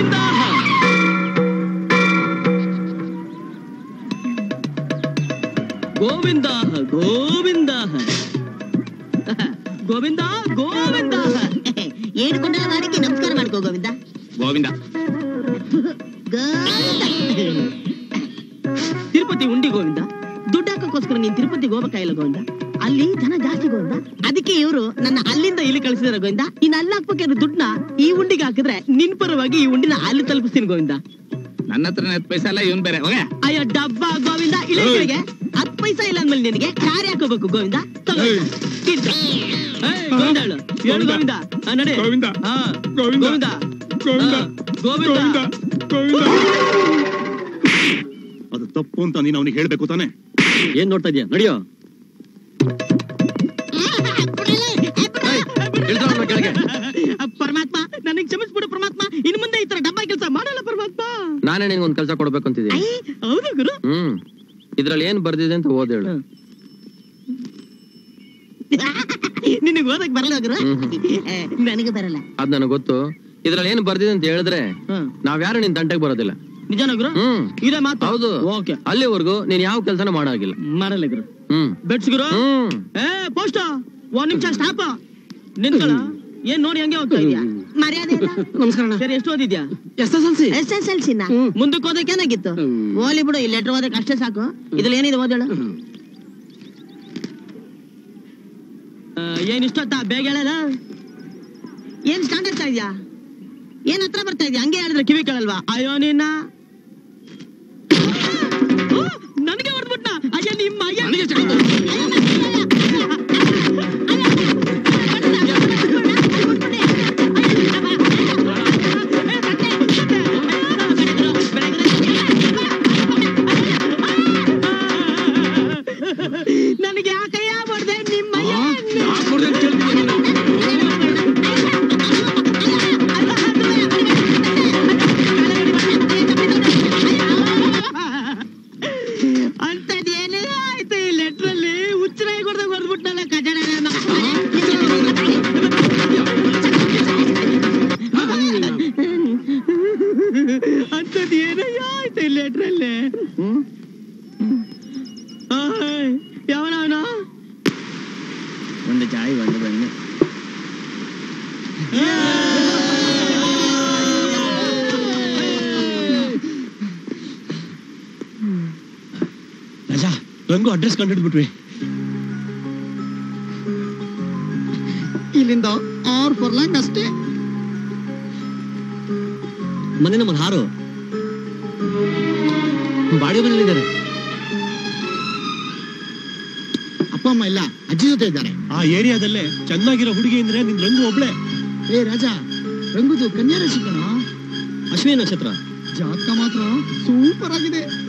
ಗೋವಿಂದ ಗೋವಿಂದ ಗೋವಿಂದ ಗೋವಿಂದ ಗೋವಿಂದ ಏಡ್ಕೊಂಡಲ್ಲ ನಾಡಿಗೆ ನಮಸ್ಕಾರ ಮಾಡ್ಕೋ ಗೋವಿಂದ. ಗೋವಿಂದ ತಿರುಪತಿ ಉಂಡಿ ಗೋವಿಂದ. ದುಡ್ಡು ಹಾಕೋಸ್ಕರ ನೀನ್ ತಿರುಪತಿಗೆ ಹೋಗ್ಬೇಕಾಗಿಲ್ಲ ಗೋವಿಂದ. ಅಲ್ಲಿ ಜನ ಜಾಸ್ತಿ ಗೋವಿಂದ. ಅದಕ್ಕೆ ಇವರು ನನ್ನ ಅಲ್ಲಿಂದ ಇಲ್ಲಿ ಕಳಿಸಿದಾರೆ ಗೋವಿಂದ. ಇನ್ನು ಅಲ್ಲಿ ಹಾಕ್ಬೇಕಾದ್ರೆ ದುಡ್ಡನ್ನ ಈ ಉಂಡಿಗೆ ಹಾಕಿದ್ರೆ ನಿನ್ ಪರವಾಗಿ ಈ ಉಂಡಿನ ಅಲ್ಲಿ ತಲುಪಿಸ್ತೀನಿ ಗೋವಿಂದ. ನನ್ನ ಹತ್ರ 10 ಪೈಸೆ ಇಲ್ಲ, ಇವನ್ ಬೇರೆ. ಅಯ್ಯೋ ಡಬ್ಬ ಗೋವಿಂದ, ಇಳಿಗೆ 10 ಪೈಸಾ ಇಲ್ಲ ಅಂದ್ಮೇಲೆ ನಿನಗೆ ಕಾರ್ ಹಾಕೋಬೇಕು ಗೋವಿಂದ. ಗೋವಿಂದ ಹೇಳು ಗೋವಿಂದ. ನಡೆ ಗೋವಿಂದ ಗೋವಿಂದ ಗೋವಿಂದ. ಅದು ತಪ್ಪು ಅಂತ ನೀನು ಅವನಿಗೆ ಹೇಳ್ಬೇಕು ತಾನೆ. ಏನ್ ನೋಡ್ತಾ ಇದೀಯ? ನಡಿಯೋ. ಪರಮಾತ್ಮ ನನಗೆ ಕ್ಷಮಿಸ್ಬಿಡು ಪರಮಾತ್ಮ. ಇನ್ ಮುಂದೆ ಈ ತರ ಡಬ್ಬ ಕೆಲಸ ಮಾಡಲ್ಲ ಪರಮಾತ್ಮ. ನಾನೇ ನಿನ್ಗೆ ಒಂದ್ ಕೆಲಸ ಕೊಡ್ಬೇಕು ಅಂತಿದ್ದೀನಿ. ಹೌದು ಗುರು. ಇದ್ರಲ್ಲಿ ಏನ್ ಬರ್ದಿದೆ ಅಂತ ಓದ್ ಹೇಳು. ನಿನಗೆ ಓದಕ್ ಬರಲ್ಲ ಗುರು? ನನಗೆ ಬರಲ್ಲ. ಅದ್ ನನಗೆ ಗೊತ್ತು. ಇದ್ರಲ್ಲಿ ಏನ್ ಬರ್ದಿದೆ ಅಂತ ಹೇಳಿದ್ರೆ ನಾವ್ಯಾರು ನಿನ್ ತಂಟೆಗೆ ಬರೋದಿಲ್ಲ. ನಿಜನಾ ಗುರು? ಇದೇ ಮಾತು. ಹೌದು. ಓಕೆ. ಅಲ್ಲಿವರೆಗೂ ನೀನ್ ಯಾವ ಕೆಲಸನ ಮಾಡಾಗಿಲ್ಲ. ಮಾಡಲ್ಲ ಗುರು. ಬೆಟ್ಸ್ ಗುರು. ಪೋಸ್ಟ್ 1 ನಿಮಿಷ ಸ್ಟಾಪ್. ನಿಂತ್ಕೊಳ್ಳ. ಏನ್ ನೋಡಿ ಹಂಗೆ ಹೋಗ್ತಾ ಇದೀಯಾ? ಮರ್ಯಾದೆ ಇಲ್ಲ. ನಮಸ್ಕಾರ. ಸರಿ, ಎಷ್ಟು ಓದಿದ್ಯಾ? SSLC ನಾ? ಮುಂದಕ್ಕೆ ಓದಕ್ಕೆ ಏನಾಗಿತ್ತು? ಓಲಿ ಬಿಡು, ಈ ಲೆಟರ್ ಓದಕ್ಕೆ ಅಷ್ಟೇ ಸಾಕು. ಇದ್ರಲ್ಲಿ ಏನಿದೆ ಓದೇಳು. ಏನ್ ಇಷ್ಟೊತ್ತ ಬೇಗ ಹೇಳಲ್ಲ. ಏನ್ ಸ್ಟಾಂಡ್ ಆಗ್ತಾ ಇದ್ಯಾ? ಏನ್ ಹತ್ರ ಬರ್ತಾ ಇದ್ಯಾ? ಹಂಗೆ ಹೇಳಿದ್ರೆ ಕಿವಿ ಕೇಳಲ್ವಾ? ಅಯ್ಯೋ ನಿನ್ನ ನನಗೆ ಹೊಡೆದ್ಬಿಟ್ಟ. ಅಯ್ಯ ನಿಮ್ಮ ಅಯ್ಯ. ನನಗೆ ಯಾಕಯ್ಯ ಹೊಡೆದೆ? ನಿಮ್ಮ ಅಂತದೇನೇ ಆಯ್ತು ಈ ಲೆಟ್ರಲ್ಲಿ. ಹುಚ್ಚರಾಗಿ ಹೊಡೆದ್ಬಿಟ್ಟಲ್ಲ ಕಜಡ. ಅಂತದ್ ಏನಯ್ಯ ಆಯ್ತು ಈ ಲೆಟ್ರಲ್ಲಿ. ಯಾವನವನ? ಒಂದು ಚಾಯ್ ಒಂದು ಬನ್ನಿ. ರಾಜಾ, ರಂಗು ಅಡ್ರೆಸ್ ಕಂಡುಹಿಡ್ಬಿಟ್ವಿ. ಇಲ್ಲಿಂದ 6 ಫರ್ಲಾಂಗ್ ಅಷ್ಟೇ. ಮನೆ ನಮ್ಮ ಹಾರು ಬಾಡಿ ಮನೇಲಿದ್ದಾರೆ. ಅಪ್ಪ ಅಮ್ಮ ಇಲ್ಲ, ಅಜ್ಜಿ ಜೊತೆ ಇದ್ದಾರೆ. ಆ ಏರಿಯಾದಲ್ಲೇ ಚೆನ್ನಾಗಿರೋ ಹುಡುಗಿ ಅಂದ್ರೆ ನಿನ್ ರಂಗು ಒಬ್ಳೆ. ರಾಜಾ, ರಂಗುದು ಕನ್ಯಾ ರಾಶಿ ಕಣ. ಅಶ್ವಿನಿ ನಕ್ಷತ್ರ. ಜಾತಕ ಮಾತ್ರ ಸೂಪರ್ ಆಗಿದೆ.